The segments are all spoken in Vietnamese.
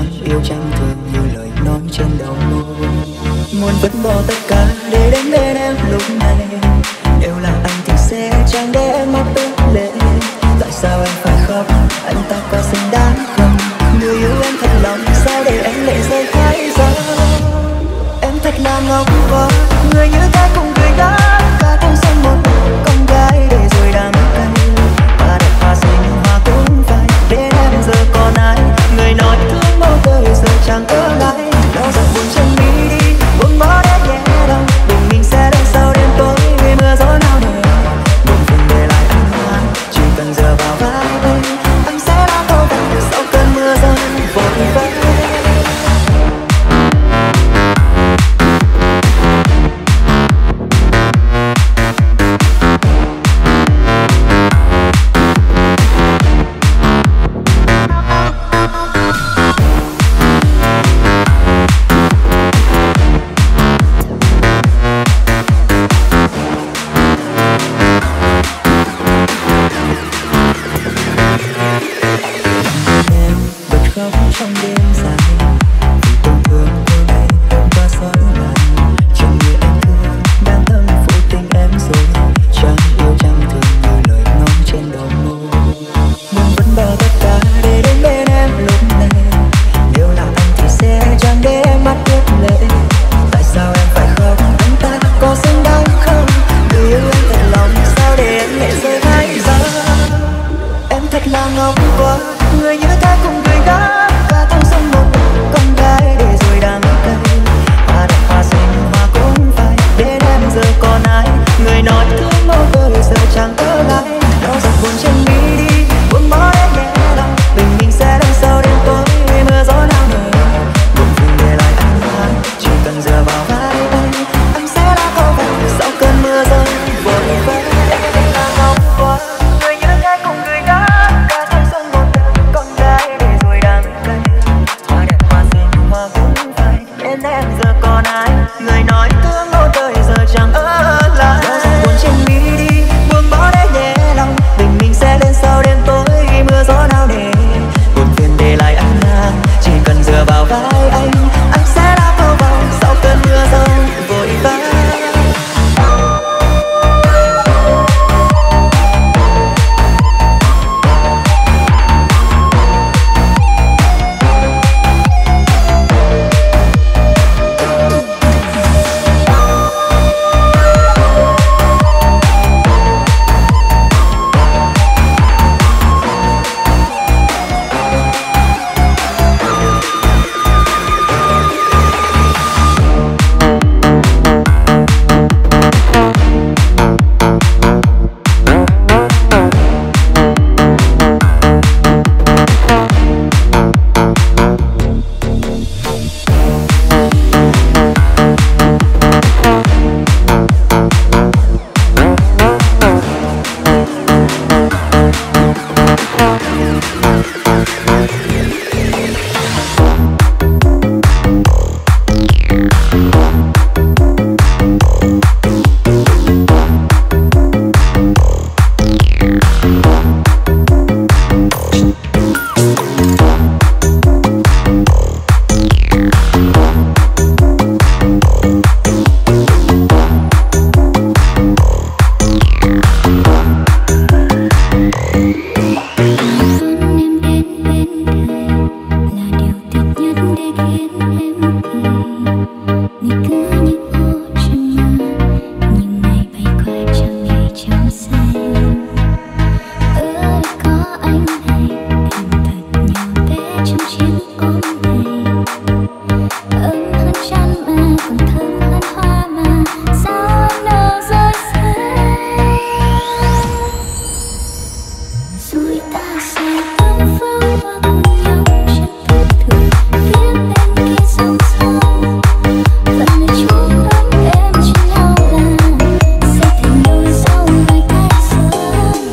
chẳng yêu chẳng thương như lời nói trên đầu môi. Muốn vứt bỏ tất cả để đến bên em lúc này, nếu là anh thì sẽ chẳng để em mắt ướt lệ. Tại sao em phải khóc, anh ta có xứng đáng không? Người yêu em thật lòng, sao để em lệ rơi thái ra? Em thật là ngốc quá, người như ta cùng người đã cả trong sân một con gái để rồi đắng cay. Và đẹp hoa xinh hoa cũng phải đến em giờ còn ai? Người nói thương bao đời giờ chẳng ở lại. Đau giọt buồn chân mi đi, buông bỏ để nhẹ lòng. Bình minh sẽ đến sau đêm tối, vì mưa gió nào nề. Buồn phiền để lại anh hoang, chỉ cần dựa vào vai anh. Anh sẽ đã thâu vàng sau cơn mưa rơi vội vã. Trong đêm dài vì tổn thương cô này không qua xót lại. Chẳng như anh thương đang thầm phụ tình em rồi, chẳng yêu chẳng thương như lời nói trên đầu môi. Muốn vẫn bỏ tất cả để đến bên em lúc này, nếu là anh thì sẽ chẳng để em mắt ướt lệ. Tại sao em phải khóc, anh ta có xứng đáng không? Người yêu em thật lòng, sao để em lệ rơi thái ra? Em thật là ngốc quá, người như ta cùng người đã trong sông một con gái để rồi đắng cay. Hoa đẹp hoa xinh hoa cũng phải đến em giờ còn ai? Người nói thương bao đời giờ chẳng ở lại. Đau giọt buồn trên mi đi, buông bỏ để nhẹ lòng. Bình minh sẽ đến sau đêm tối, mưa gió nào nề. Buồn phiền để lại anh hoang, chỉ cần dựa vào vai anh. Anh sẽ đã thâu vàng sau cơn mưa rơi vội vã. Em là ngốc quá, người như thế cùng người đã cả trong sông một con gái để rồi đắng cay. Hoa đẹp hoa xinh hoa cũng phải đến em giờ còn ai? Người nói thương bao đời giờ chẳng ở lại. Đau giọt buồn trên mi đi, buông bỏ để nhẹ lòng. Bình minh sẽ đến sau đêm tối, mưa gió nào nề. Buồn phiền để lại anh mang, chỉ cần dựa vào vai anh. Anh sẽ đã thâu vàng sau cơn mưa rơi vội vã.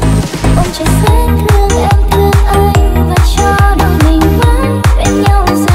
Sẽ thương em thương anh và cho đôi mình mãi bên nhau.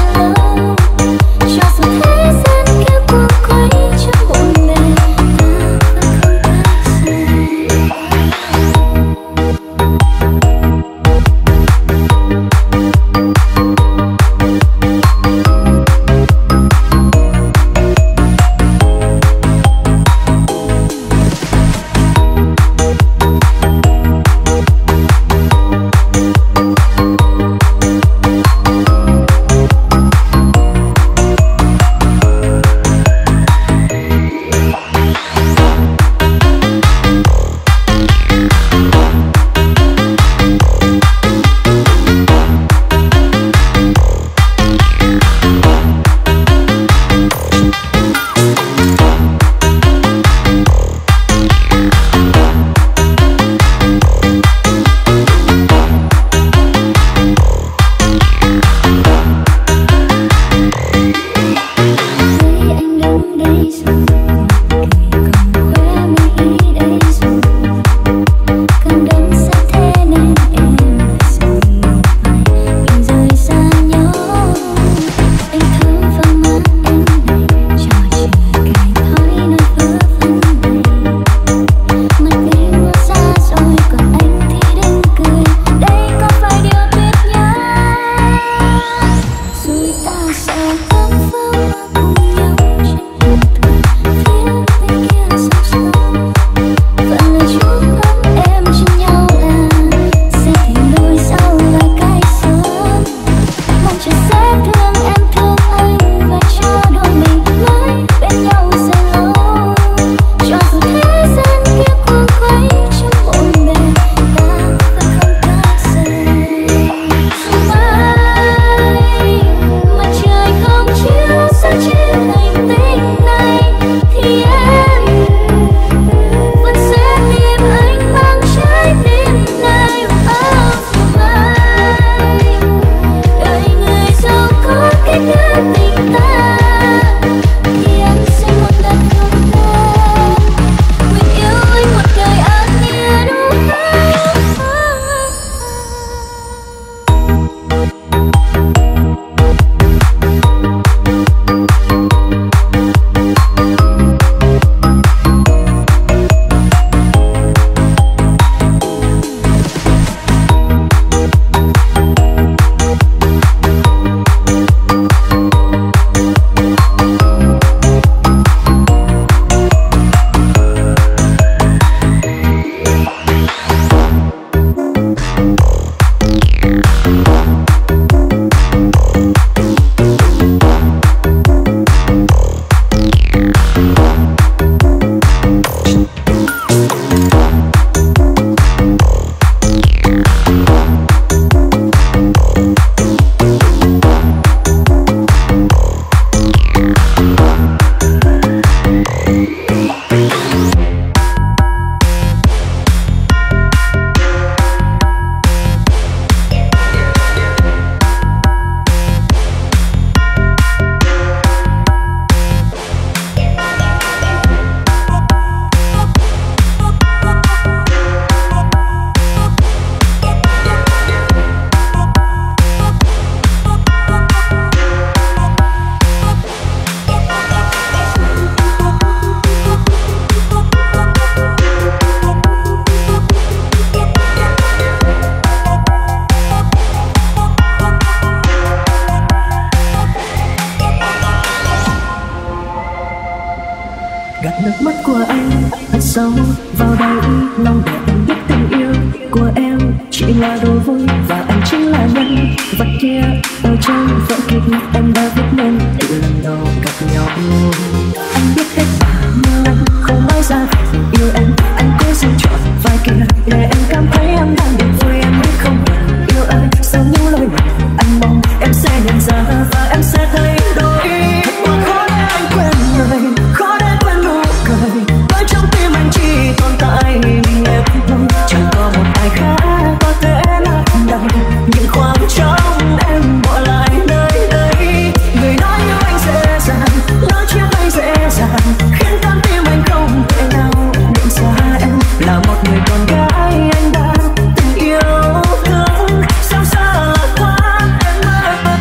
gạt nước mắt của anh hắt sâu vào đây lòng để anh biết tình yêu của em chỉ là đùa vui và anh chính là nhân vật kia ở trong vở kịch em đã viết nên từ lần đầu gặp nhau. Anh biết hết nhưng anh không nói ra yêu em, anh cố xin chọn vai kia để em cảm thấy em đang niềm vui. Em biết không yêu ai sau những lời này anh mong em sẽ nhận ra và em sẽ thấy đổi. Thật quá khó để anh quên người, khó để quên nụ cười bởi trong tim anh chỉ tồn tại mình em thôi, chẳng có một ai khác có thể lấp đầy những khoảng trống em bỏ lại nơi đây. Người nói yêu anh dễ dàng, nói chia tay dễ dàng khiến con tim anh không thể nào nhận ra em là một người con gái anh đã từng yêu thương. Sao xa là quá em ơi.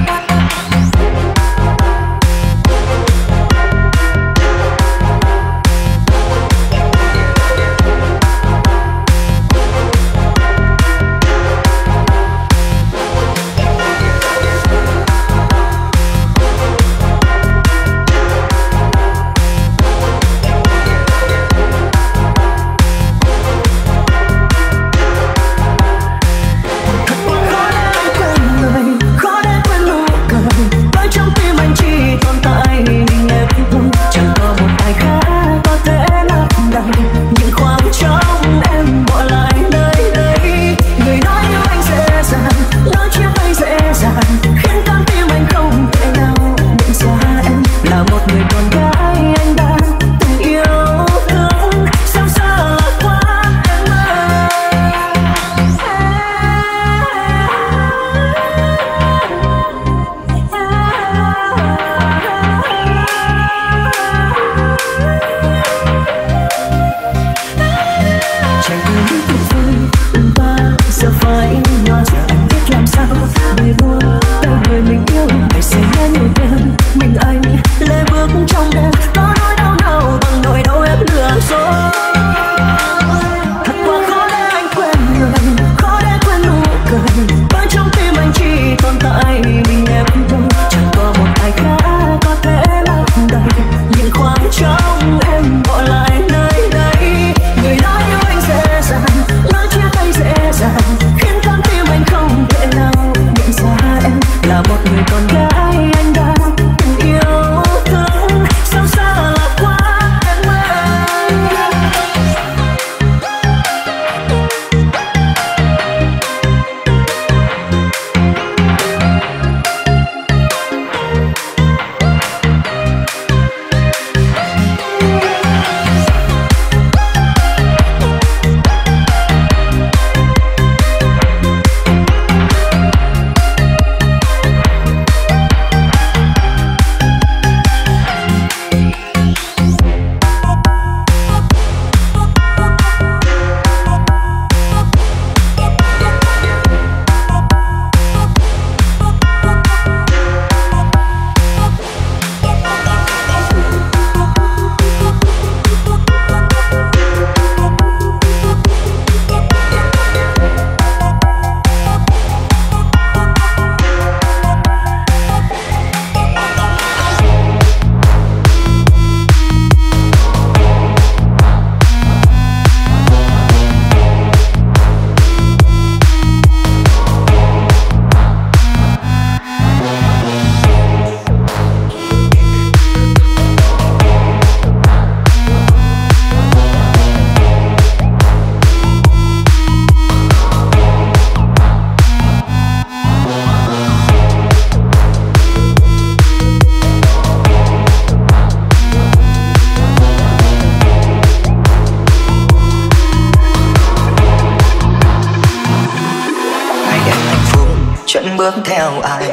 bước theo ai,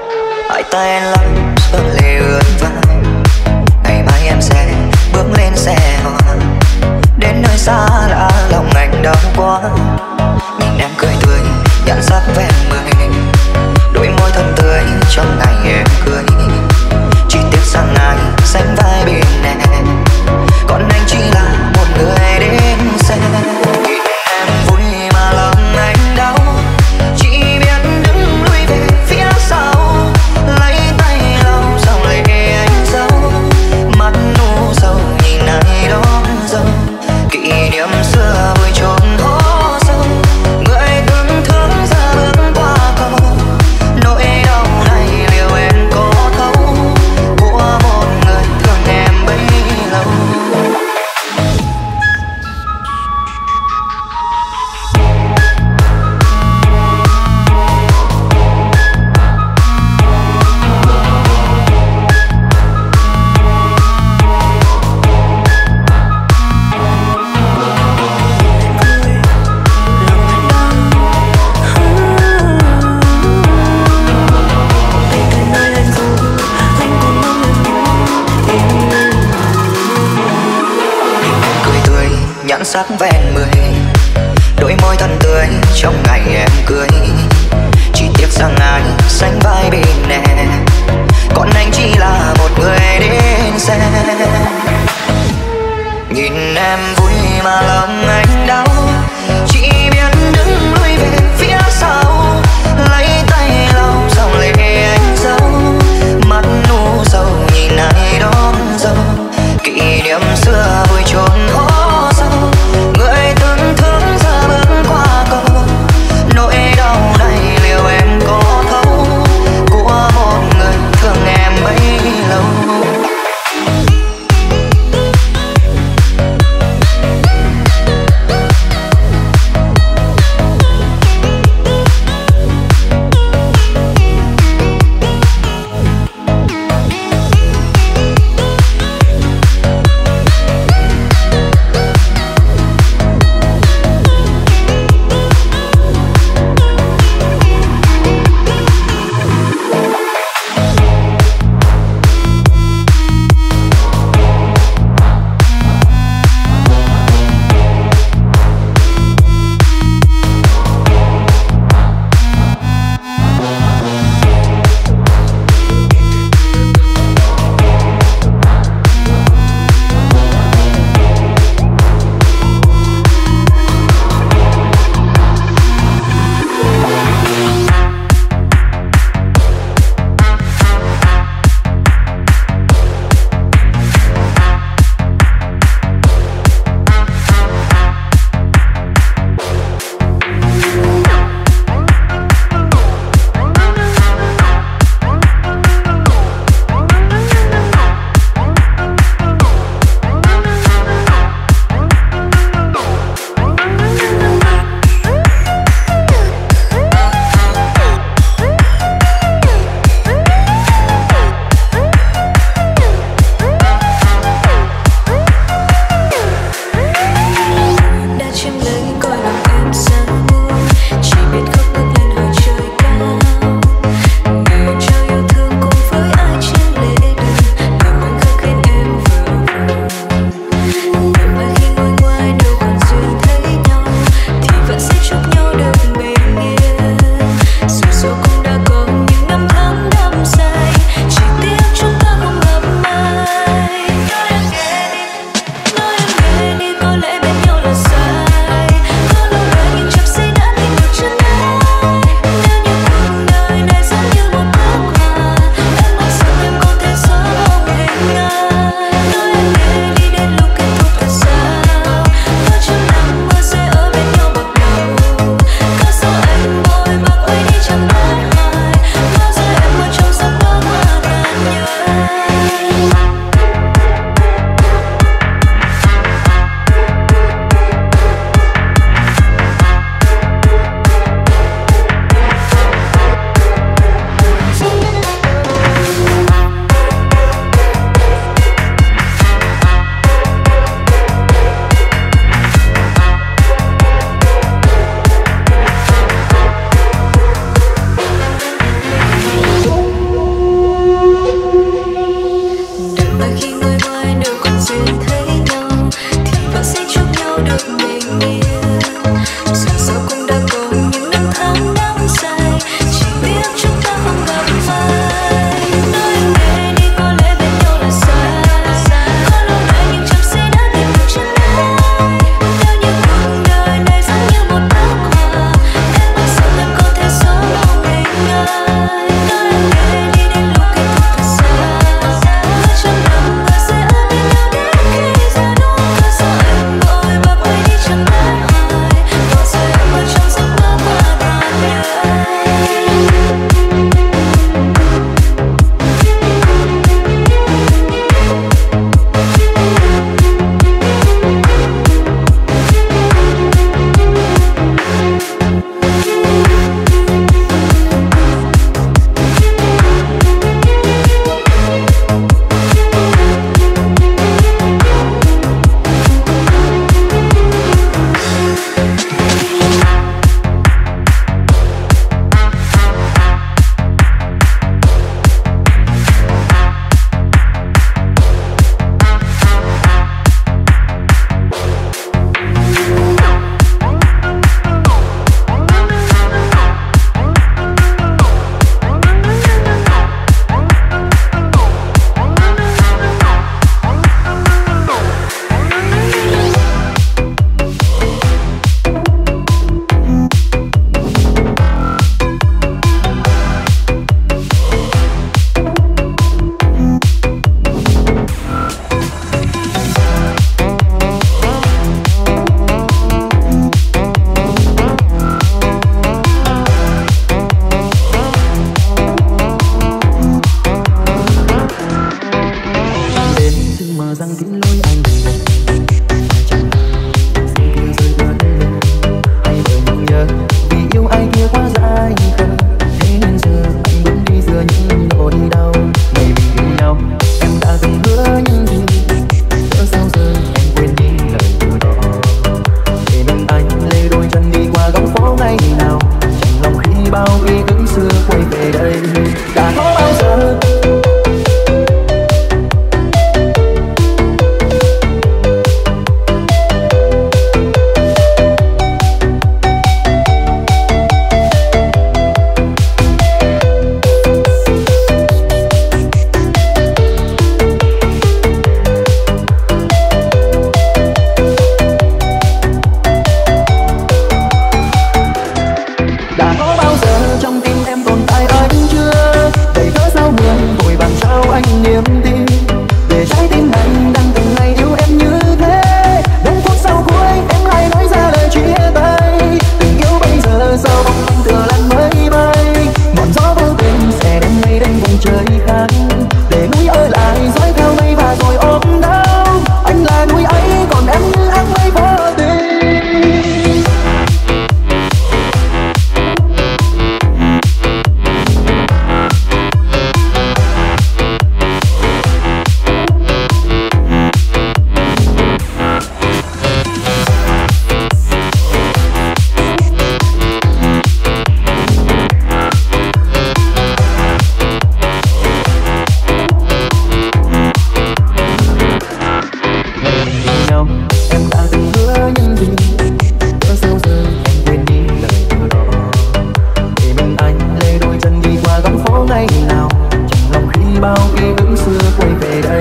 hai tay anh lắm giọt lệ ướt vai. Ngày mai em sẽ bước lên xe hoa, đến nơi xa lạ lòng anh đau quá. Nhìn em cười tươi nhãn sắc ven mười, đôi môi thơm tươi trong ngày em cưới. Chỉ tiếc rằng anh sánh vai bên em, còn anh chỉ là một người đến xem. Nhìn em vui mà lòng anh đau, chỉ biết đứng lui về phía sau, lấy tay lau dòng lệ anh giấu. Mắt u sầu nhìn sắc ven mười, đôi môi thân tươi trong ngày em cưới. Chỉ tiếc rằng ai sánh vai bên nè, còn anh chỉ là một người đến xe. Nhìn em vui mà lòng anh đau, chỉ biết đứng lui về phía sau, lấy tay lau dòng lệ anh dấu, mắt nu sầu nhìn ai đón dâu. Kỷ niệm xưa vui trốn hố sâu, người từng thương giờ bước qua cầu. Nỗi đau này liệu em có thấu của một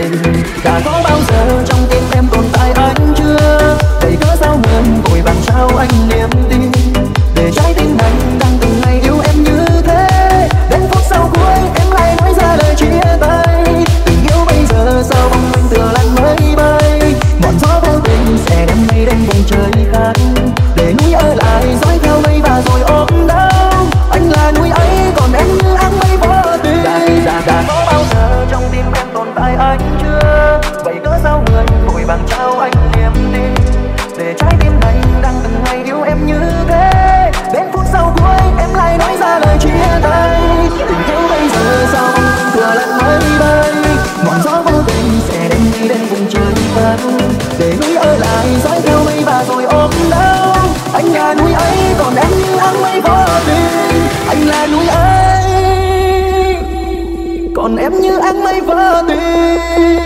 tình. Đã có bao giờ trong tim em tồn tại anh chưa? Vậy cớ sao muộn vội vàng trao anh niềm tin, để trái tim anh đang từng ngày yêu em như thế. Đến phút sau cuối em lại nói ra lời chia tay. Tình yêu bây giờ sao bóng anh tựa lăn mây bay, ngọn gió vô tình sẽ đem mây đến vùng trời khác, để núi ở lại dõi theo mây và rồi ôm đau. Anh là núi ấy còn em như áng mây vô tình. Đã có bao giờ trong tim em tồn tại anh chưa? Vậy cớ sao người vội vàng trao anh niềm tin, để trái tim này đang từng ngày yêu em như thế. Đến phút sau cuối em lại nói ra lời chia tay. Tình yêu bây giờ sao không thừa lẫn mây bay, ngọn gió vô tình sẽ đem đi đến vùng trời khác, để núi ở lại dõi theo mây và rồi ôm đau. Anh là núi ấy còn em như áng mây vô tình. Anh là núi ấy còn em như áng mây vô tình.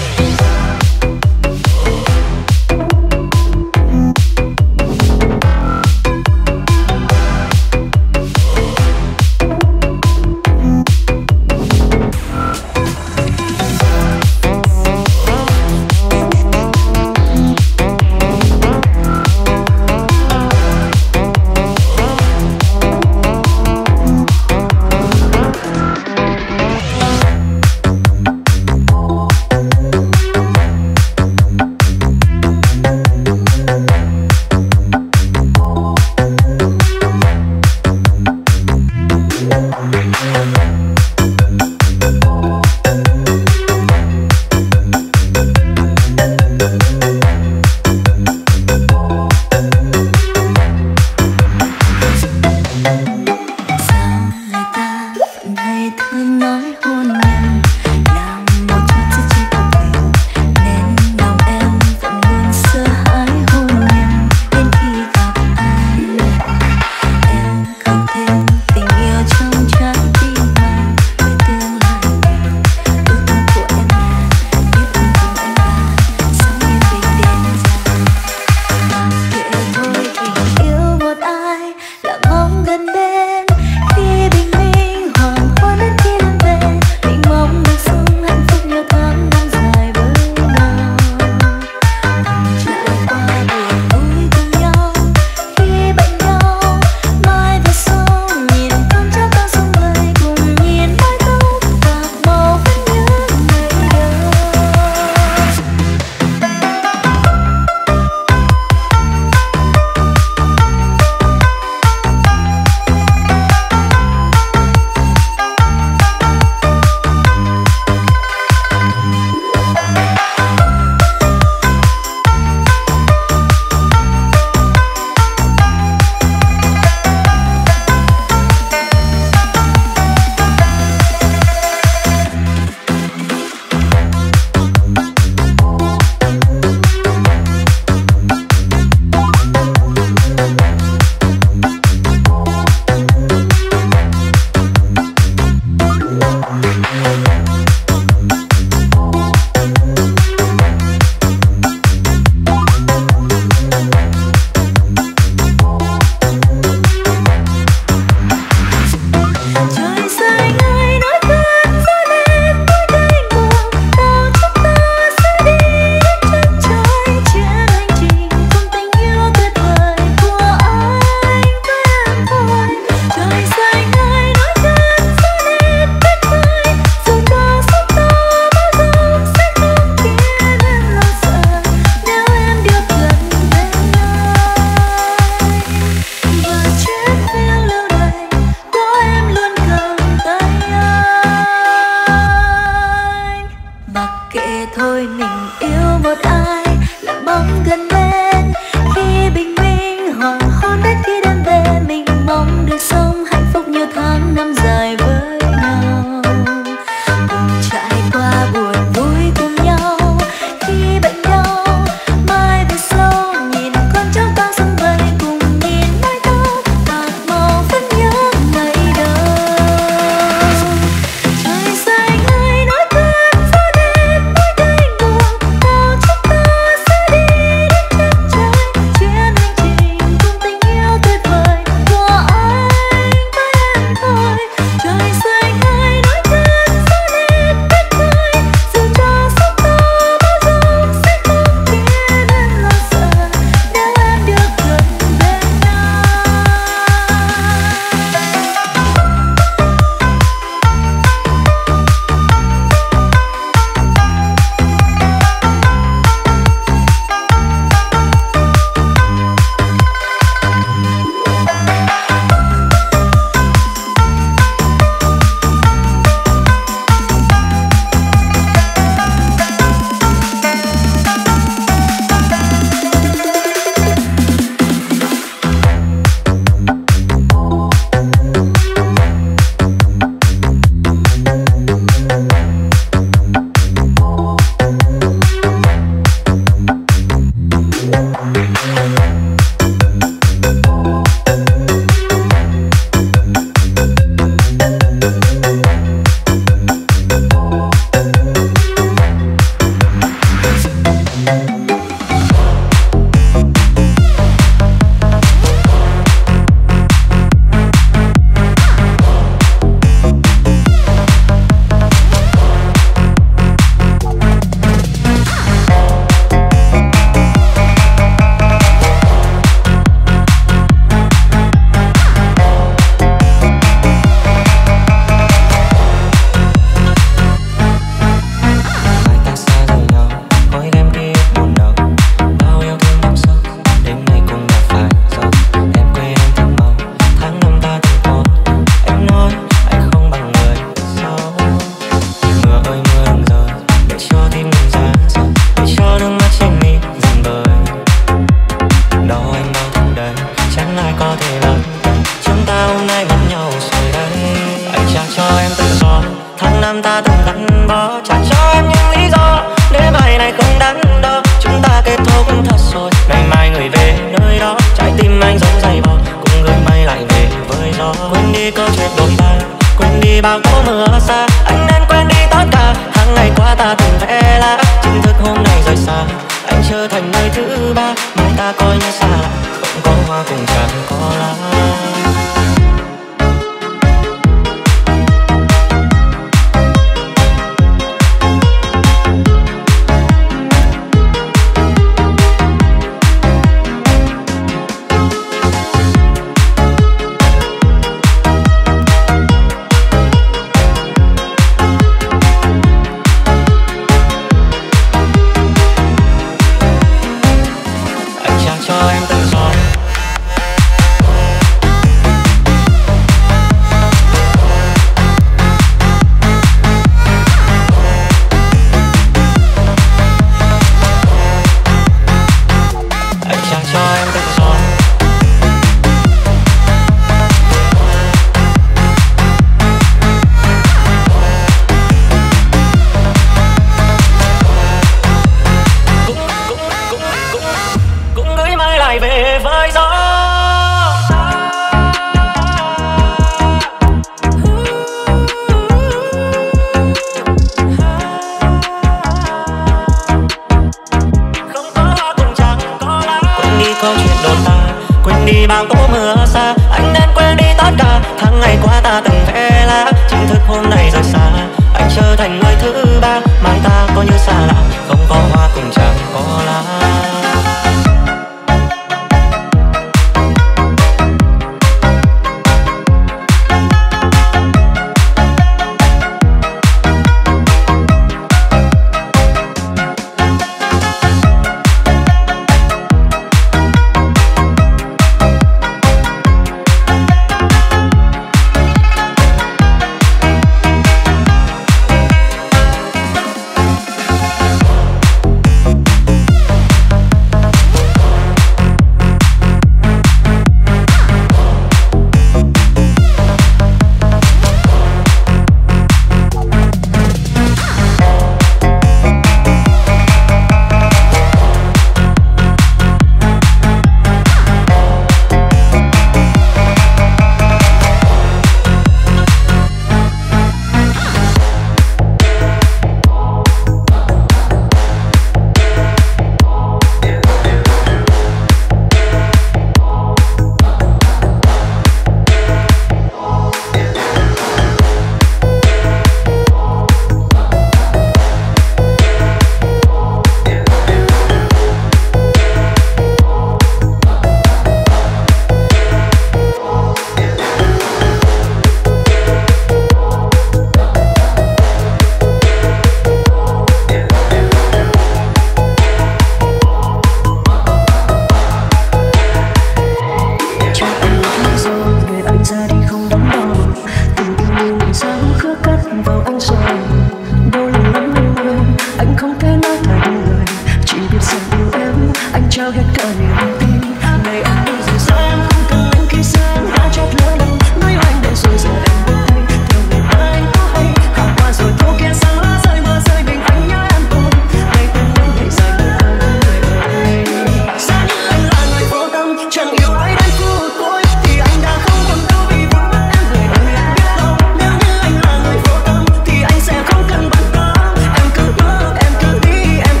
Em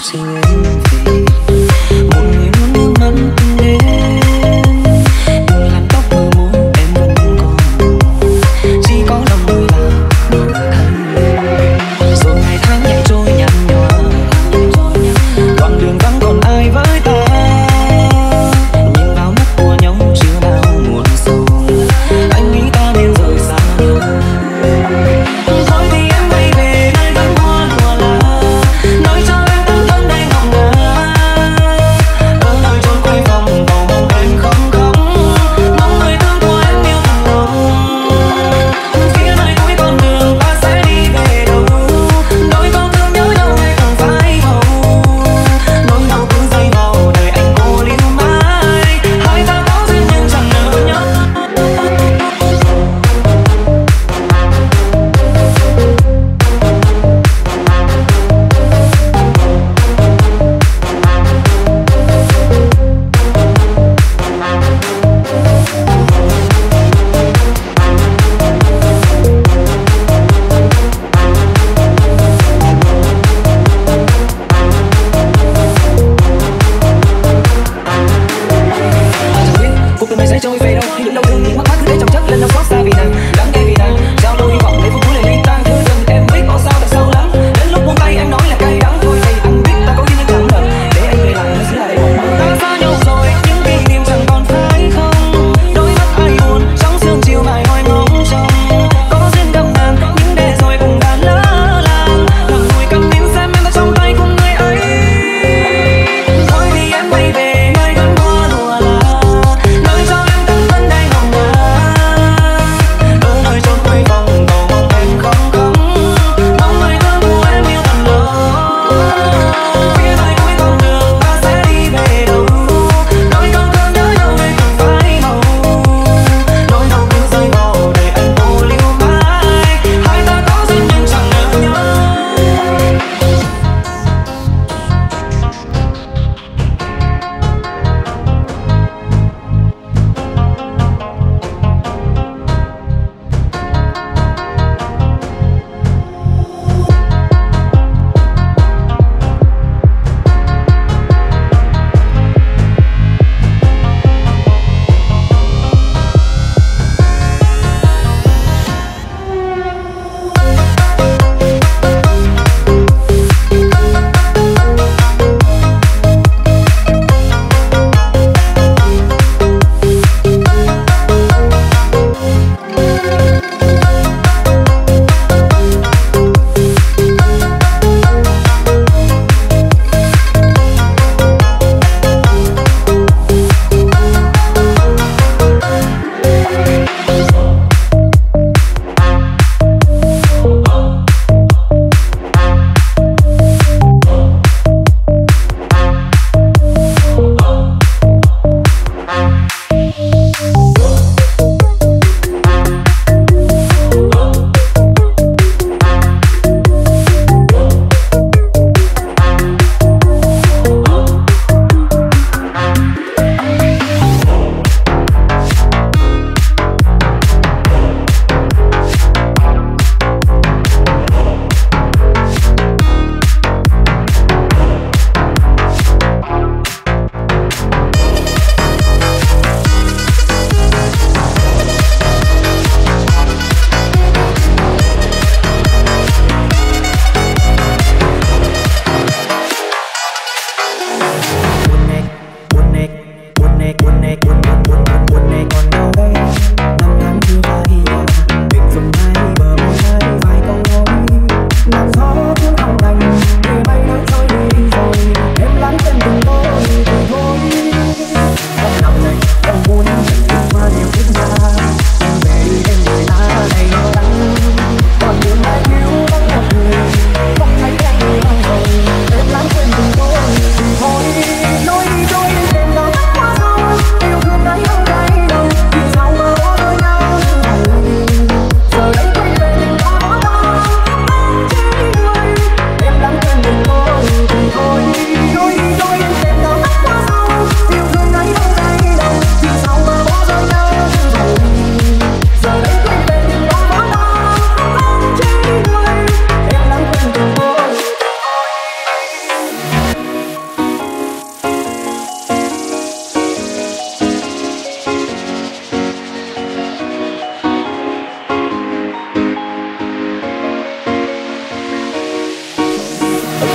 Thôi thì em quay về nơi gấm hoa lụa là nói cho em tan thân đây ngọc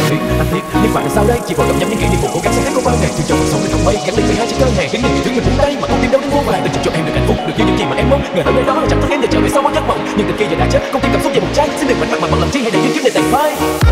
biết anh biết nhưng mà làm sao đây, chỉ vội gặm nhấm những kỷ niệm buồn cố gắng sẽ khác có bao ngày chừng cho cuộc sống mình không mây gắn liền với hai chiếc đơn hàng khiến nhiều thứ mình buông tay mà con tim đâu đến vô vàng từng chụp cho em được hạnh phúc được như những gì mà em mong ngờ tới nơi đó chẳng thức em để trở về sau mỗi giấc mộng nhưng từ khi giờ đã chết con tim cảm xúc về một trái xin đừng mạnh mặt bằng lòng chi hay để duyên kiếp để tàn phai.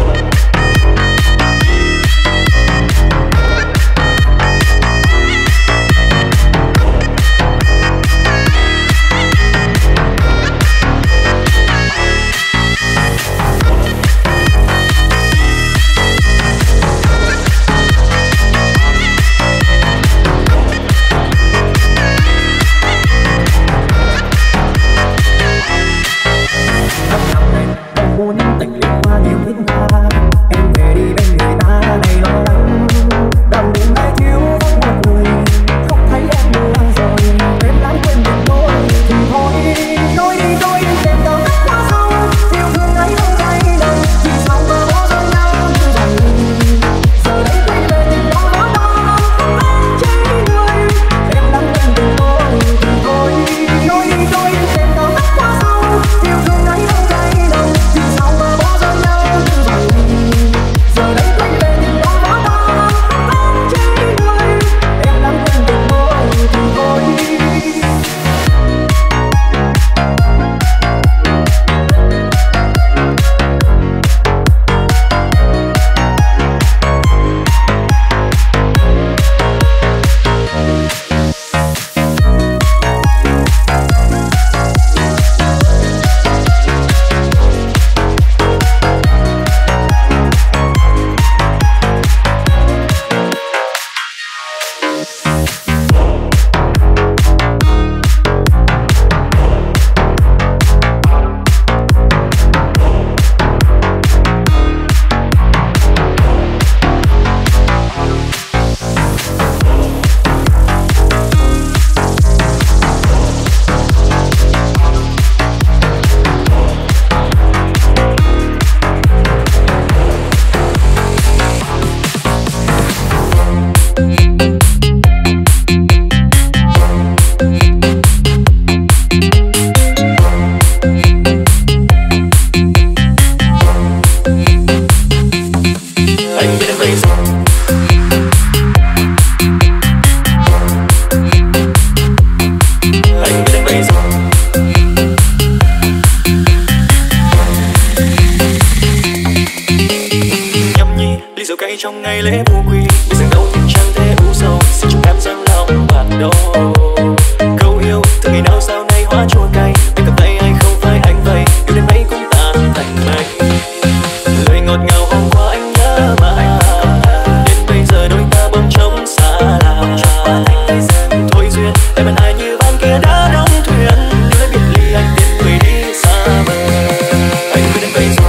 Trong ngày lễ vô quy để dừng đâu nhưng chẳng thể u sầu xin chúc em dâng lòng bạc đầu câu yêu từ ngày nào sau này hóa chua cay em cầm tay hay không phải anh vậy yêu đến mấy cũng tan thành mây lời ngọt ngào hôm qua anh nhớ mãi đến bây giờ đôi ta bỗng trống xa lạ thôi duyên em hẹn ai như ban kia đã đóng thuyền nhưng đã biệt ly anh tiến người đi xa bờ anh cứ đến bây giờ.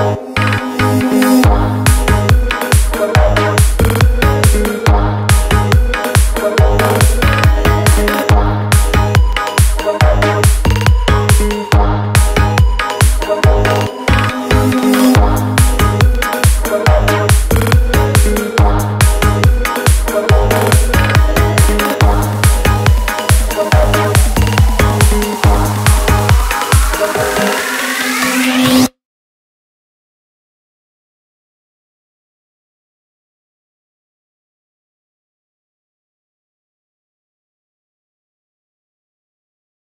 đâu.